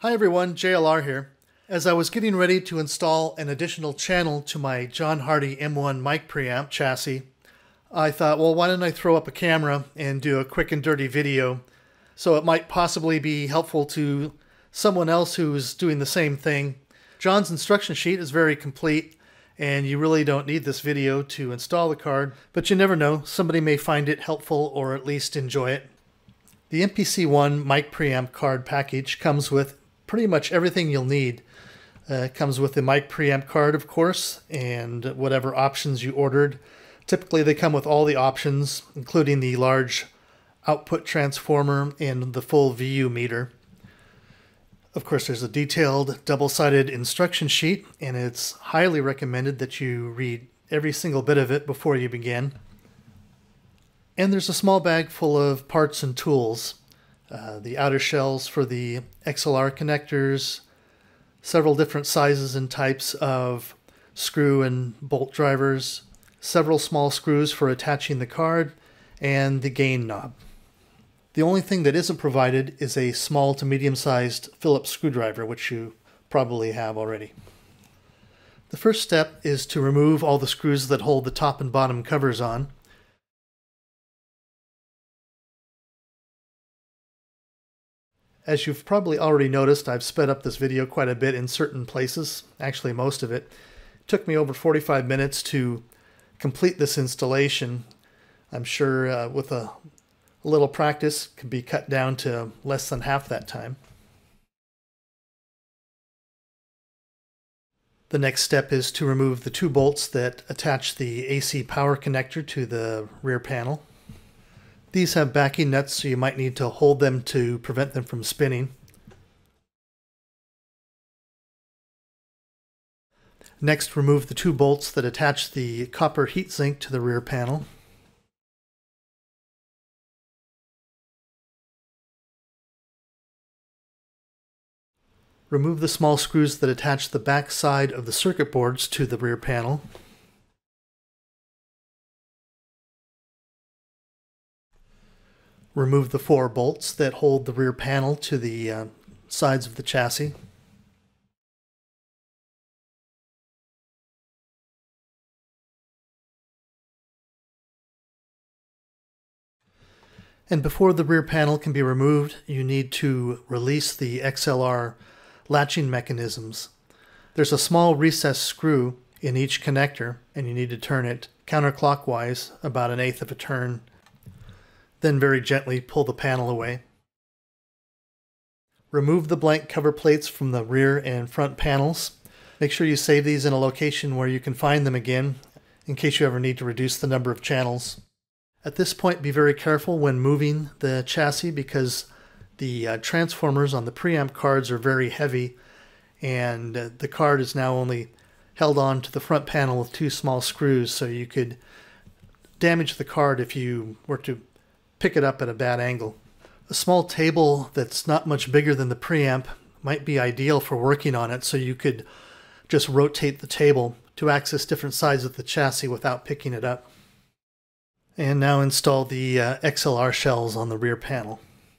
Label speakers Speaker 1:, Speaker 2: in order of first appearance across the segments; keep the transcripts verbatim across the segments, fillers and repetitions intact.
Speaker 1: Hi everyone, J L R here. As I was getting ready to install an additional channel to my John Hardy M one mic preamp chassis, I thought, well, why don't I throw up a camera and do a quick and dirty video so it might possibly be helpful to someone else who's doing the same thing. John's instruction sheet is very complete and you really don't need this video to install the card, but you never know, somebody may find it helpful or at least enjoy it. The M P C one mic preamp card package comes with pretty much everything you'll need. Uh, it comes with the mic preamp card, of course, and whatever options you ordered. Typically they come with all the options, including the large output transformer and the full V U meter. Of course, there's a detailed double-sided instruction sheet, and it's highly recommended that you read every single bit of it before you begin. And there's a small bag full of parts and tools. Uh, the outer shells for the X L R connectors, several different sizes and types of screw and bolt drivers, several small screws for attaching the card, and the gain knob. The only thing that isn't provided is a small to medium-sized Phillips screwdriver, which you probably have already. The first step is to remove all the screws that hold the top and bottom covers on. As you've probably already noticed, I've sped up this video quite a bit in certain places, actually most of it. It took me over forty-five minutes to complete this installation. I'm sure uh, with a little practice can be cut down to less than half that time. The next step is to remove the two bolts that attach the A C power connector to the rear panel. These have backing nuts, so you might need to hold them to prevent them from spinning. Next, remove the two bolts that attach the copper heatsink to the rear panel. Remove the small screws that attach the back side of the circuit boards to the rear panel. Remove the four bolts that hold the rear panel to the uh, sides of the chassis. And before the rear panel can be removed, you need to release the X L R latching mechanisms. There's a small recessed screw in each connector, and you need to turn it counterclockwise about an eighth of a turn. Then very gently pull the panel away. Remove the blank cover plates from the rear and front panels. Make sure you save these in a location where you can find them again in case you ever need to reduce the number of channels. At this point, be very careful when moving the chassis because the uh, transformers on the preamp cards are very heavy, and uh, the card is now only held on to the front panel with two small screws, so you could damage the card if you were to pick it up at a bad angle. A small table that's not much bigger than the preamp might be ideal for working on it, so you could just rotate the table to access different sides of the chassis without picking it up. And now install the uh, X L R shells on the rear panel.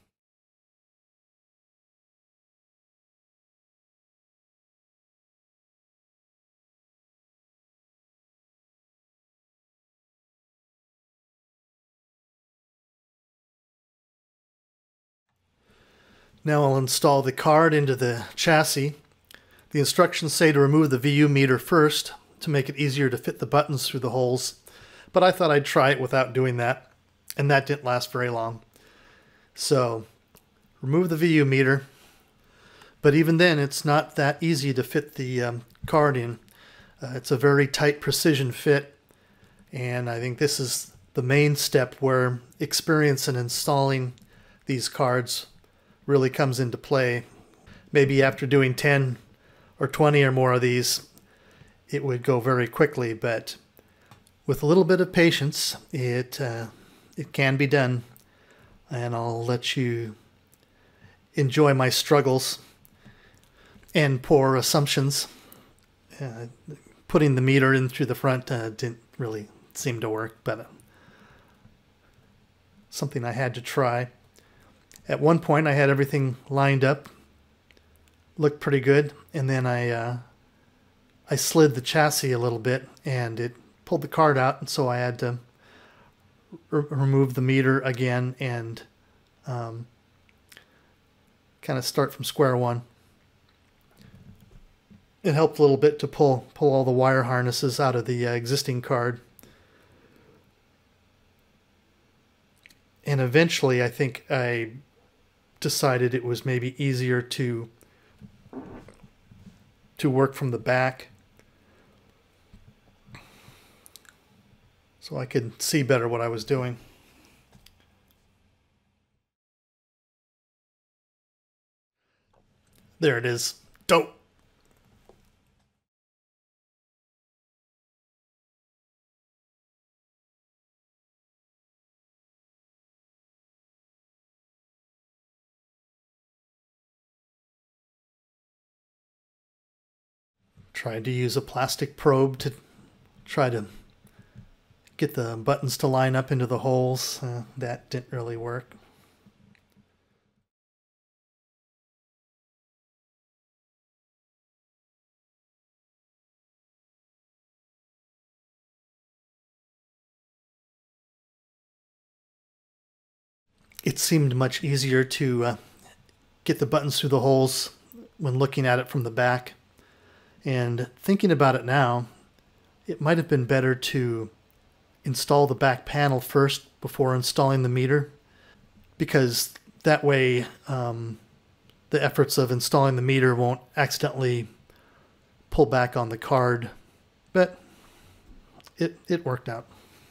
Speaker 1: Now I'll install the card into the chassis. The instructions say to remove the V U meter first to make it easier to fit the buttons through the holes, but I thought I'd try it without doing that, and that didn't last very long. So remove the V U meter, but even then it's not that easy to fit the um, card in. Uh, it's a very tight precision fit, and I think this is the main step where experience in installing these cards really comes into play. Maybe after doing ten or twenty or more of these, it would go very quickly, but with a little bit of patience, it, uh, it can be done. And I'll let you enjoy my struggles and poor assumptions. Uh, putting the meter in through the front uh, didn't really seem to work, but uh, something I had to try. At one point I had everything lined up looked pretty good. And then I uh, I slid the chassis a little bit and it pulled the card out, and so I had to r remove the meter again and um, kind of start from square one. It helped a little bit to pull pull all the wire harnesses out of the uh, existing card. And eventually I think I decided it was maybe easier to to work from the back, so I could see better what I was doing. There it is. Dope. Tried to use a plastic probe to try to get the buttons to line up into the holes. Uh, that didn't really work. It seemed much easier to uh, get the buttons through the holes when looking at it from the back. And thinking about it now, it might have been better to install the back panel first before installing the meter, because that way um, the efforts of installing the meter won't accidentally pull back on the card. But it, it worked out.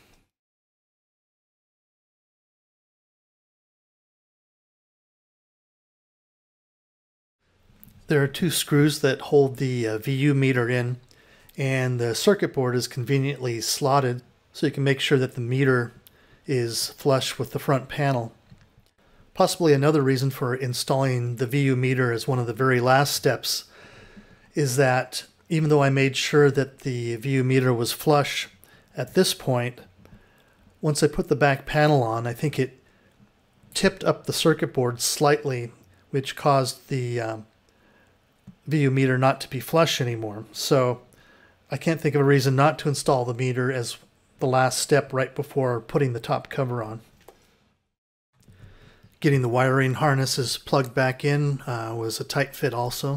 Speaker 1: There are two screws that hold the uh, V U meter in, and the circuit board is conveniently slotted so you can make sure that the meter is flush with the front panel. Possibly another reason for installing the V U meter as one of the very last steps is that even though I made sure that the V U meter was flush at this point, once I put the back panel on, I think it tipped up the circuit board slightly, which caused the uh, V U meter not to be flush anymore. So I can't think of a reason not to install the meter as the last step right before putting the top cover on. Getting the wiring harnesses plugged back in uh, was a tight fit also.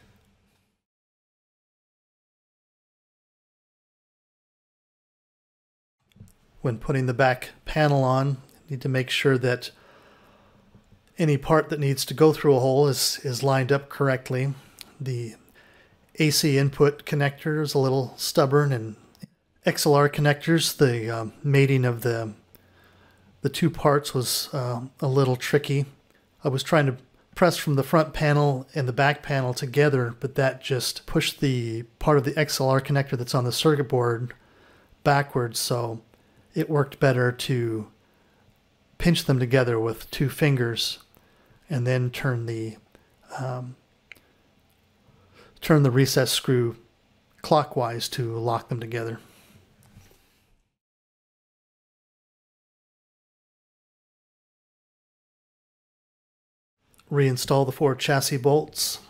Speaker 1: When putting the back panel on, you need to make sure that any part that needs to go through a hole is, is lined up correctly. The A C input connector is a little stubborn, and X L R connectors, the um, mating of the the two parts was uh, a little tricky. I was trying to press from the front panel and the back panel together, but that just pushed the part of the X L R connector that's on the circuit board backwards, so it worked better to pinch them together with two fingers and then turn the um, turn the recess screw clockwise to lock them together. Reinstall the four chassis bolts.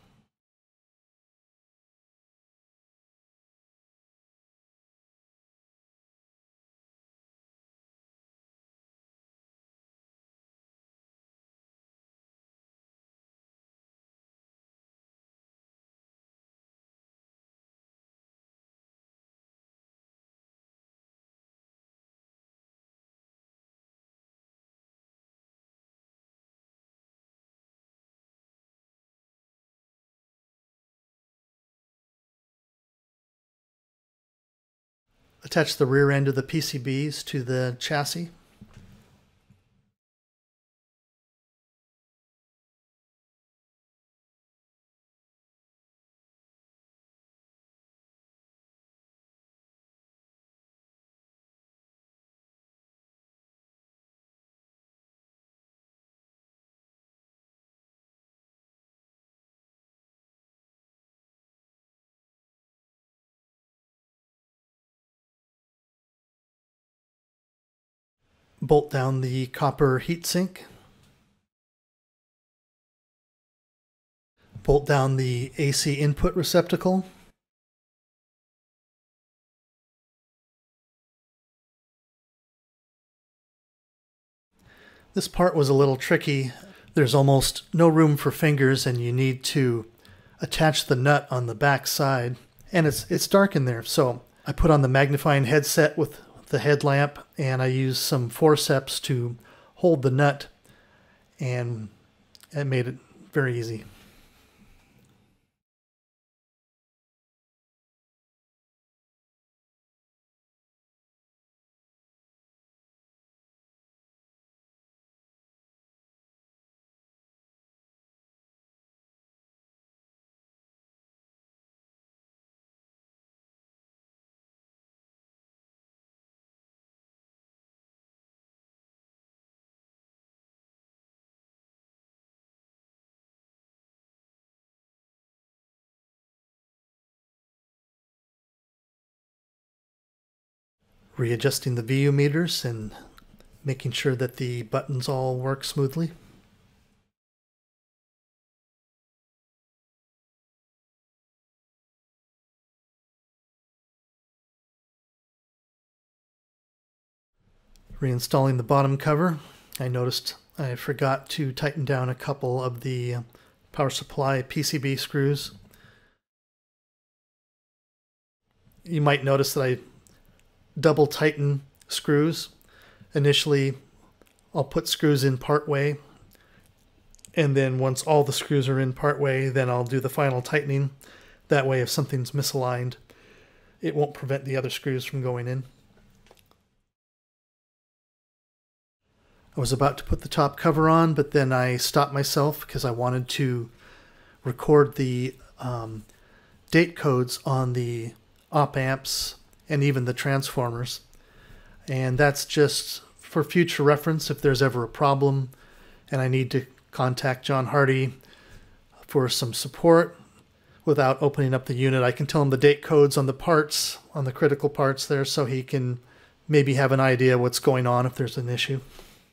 Speaker 1: Attach the rear end of the P C Bs to the chassis. Bolt down the copper heatsink. Bolt down the A C input receptacle. This part was a little tricky. There's almost no room for fingers and you need to attach the nut on the back side. And it's, it's dark in there, so I put on the magnifying headset with the headlamp and I used some forceps to hold the nut, and it made it very easy. Readjusting the V U meters and making sure that the buttons all work smoothly. Reinstalling the bottom cover. I noticed I forgot to tighten down a couple of the power supply P C B screws. You might notice that I double tighten screws. Initially, I'll put screws in part way, and then once all the screws are in part way, then I'll do the final tightening. That way, if something's misaligned, it won't prevent the other screws from going in. I was about to put the top cover on, but then I stopped myself because I wanted to record the um, date codes on the op amps and even the transformers. And that's just for future reference if there's ever a problem and I need to contact John Hardy for some support without opening up the unit. I can tell him the date codes on the parts, on the critical parts there, so he can maybe have an idea what's going on if there's an issue.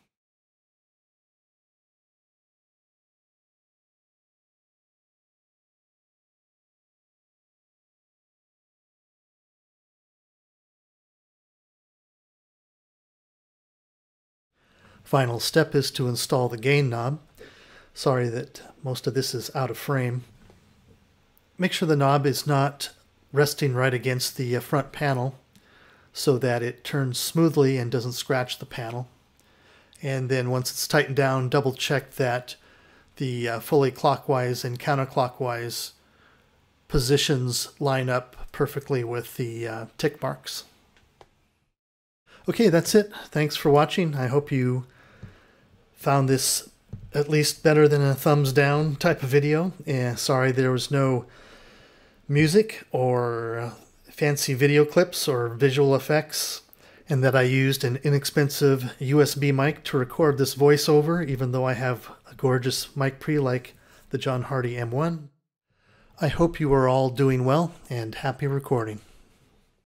Speaker 1: Final step is to install the gain knob. Sorry that most of this is out of frame. Make sure the knob is not resting right against the front panel so that it turns smoothly and doesn't scratch the panel. And then once it's tightened down, double check that the uh, fully clockwise and counterclockwise positions line up perfectly with the uh, tick marks. Okay, that's it. Thanks for watching. I hope you found this at least better than a thumbs down type of video. Yeah, sorry there was no music or uh, fancy video clips or visual effects, and that I used an inexpensive U S B mic to record this voiceover, even though I have a gorgeous mic pre like the John Hardy M one. I hope you are all doing well and happy recording.